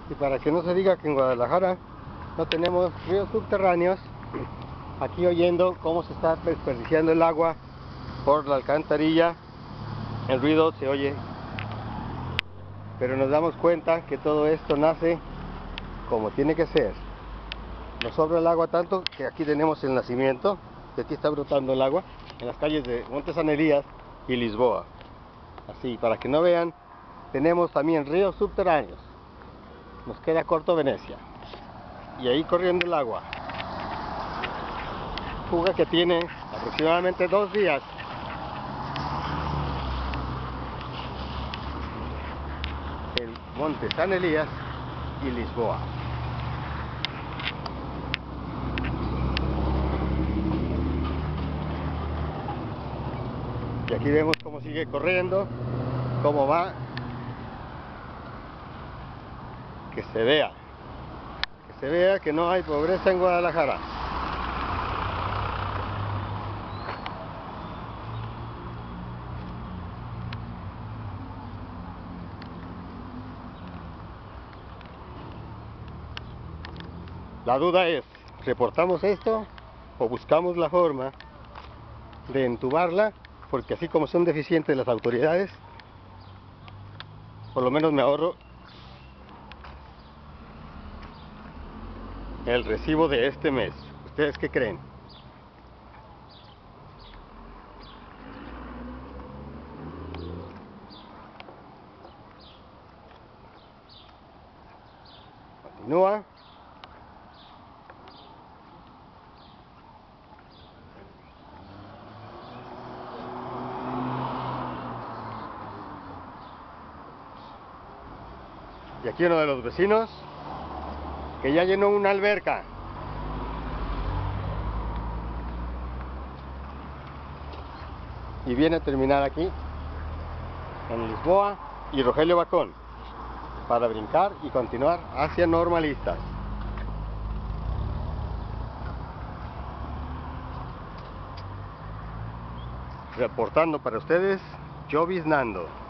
Y para que no se diga que en Guadalajara no tenemos ríos subterráneos, aquí oyendo cómo se está desperdiciando el agua por la alcantarilla, el ruido se oye, pero nos damos cuenta que todo esto nace como tiene que ser. Nos sobra el agua tanto que aquí tenemos el nacimiento, de aquí está brotando el agua en las calles de Monte San Elías y Lisboa. Así, para que no vean, tenemos también ríos subterráneos. Nos queda corto Venecia. Y ahí corriendo el agua. Fuga que tiene aproximadamente 2 días. En Monte San Elías y Lisboa. Y aquí vemos cómo sigue corriendo, cómo va. Que se vea que no hay pobreza en Guadalajara. La duda es, ¿reportamos esto o buscamos la forma de entubarla? Porque así como son deficientes las autoridades, por lo menos me ahorro el recibo de este mes. ¿Ustedes qué creen? Continúa. Y aquí uno de los vecinos que ya llenó una alberca. Y viene a terminar aquí, en Lisboa y Rogelio Bacón, para brincar y continuar hacia Normalistas. Reportando para ustedes, Jovis Nando.